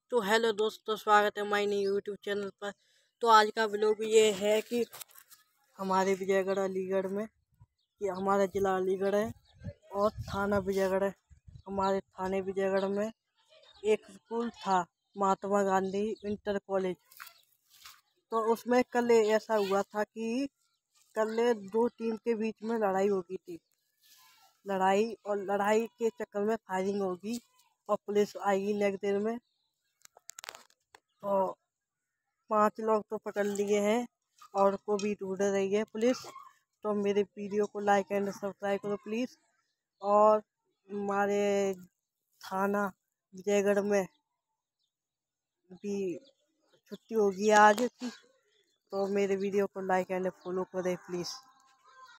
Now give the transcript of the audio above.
तो हेलो दोस्तों, स्वागत है हमारे नई यूट्यूब चैनल पर। तो आज का व्लॉग ये है कि हमारे विजयगढ़ अलीगढ़ में, कि हमारा ज़िला अलीगढ़ है और थाना विजयगढ़ है। हमारे थाने विजयगढ़ में एक स्कूल था, महात्मा गांधी इंटर कॉलेज। तो उसमें कल ऐसा हुआ था कि कल दो टीम के बीच में लड़ाई हो गई थी। लड़ाई के चक्कर में फायरिंग होगी और पुलिस आएगी नेक्स्ट देर में। तो 5 लोग तो पकड़ लिए हैं और को भी ढूंढ रही है पुलिस। तो मेरे वीडियो को लाइक एंड सब्सक्राइब करो प्लीज़। और हमारे थाना विजयगढ़ में भी छुट्टी होगी आज की, तो मेरे वीडियो को लाइक एंड फॉलो करें प्लीज़।